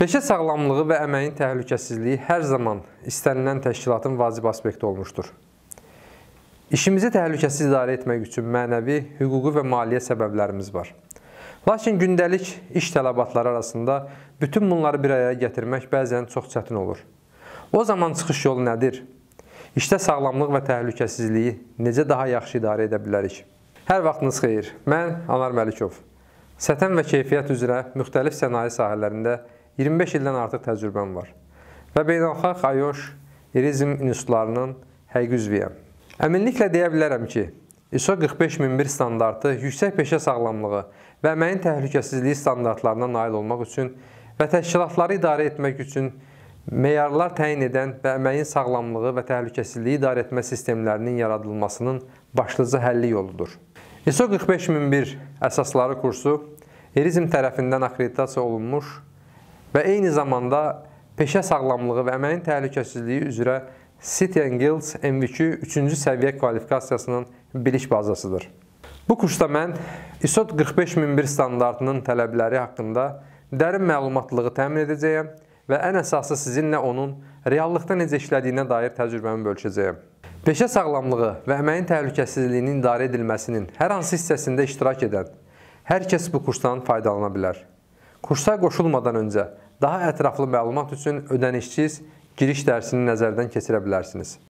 Peşə sağlamlığı və əməyin təhlükəsizliyi hər zaman istənilən təşkilatın vacib aspekti olmuşdur. İşimizi təhlükəsiz idarə etmək üçün mənəvi, hüquqi və maliyyə səbəblərimiz var. Lakin gündəlik iş tələbatları arasında bütün bunları bir araya gətirmək bəzən çox çətin olur. O zaman çıxış yolu nədir? İşdə sağlamlıq və təhlükəsizliyi necə daha yaxşı idarə edə bilərik? Hər vaxtınız xeyir. Mən Anar Məlikov. Səthən və keyfiyyət üzrə müxtəlif sənaye sahələrində 25 ildən artıq təcrübəm var və beynəlxalq IOSH, İRIZM institutlarının həqiqi üzvüyəm. Əminliklə deyə bilərəm ki, ISO 45001 standartı yüksək peşə sağlamlığı və əməyin təhlükəsizliyi standartlarına nail olmaq üçün və təşkilatları idarə etmək üçün meyarlar təyin edən və əməyin sağlamlığı və təhlükəsizliyi idarə etmə sistemlərinin yaradılmasının başlıca həlli yoludur. ISO 45001 əsasları kursu İRIZM tərəfindən akreditasiya olunmuş və eyni zamanda peşə sağlamlığı və əməyin təhlükəsizliyi üzrə City & Guilds MVQ 3-cü səviyyə kvalifikasiyasının biliş bazasıdır. Bu kursda mən ISO 45001 standartının tələbləri haqqında dərin məlumatlığı təmin edəcəyəm və ən əsası sizinlə onun reallıqda necə işlədiyinə dair təcrübəmi bölüşəcəyəm. Peşə sağlamlığı və əməyin təhlükəsizliyinin idarə edilməsinin hər hansı hissəsində iştirak edən hər kəs bu kursdan faydalana bilər. Kursa qoşulmadan öncə daha ətraflı məlumat üçün ödənişsiz giriş dərsini nəzərdən keçirə bilərsiniz.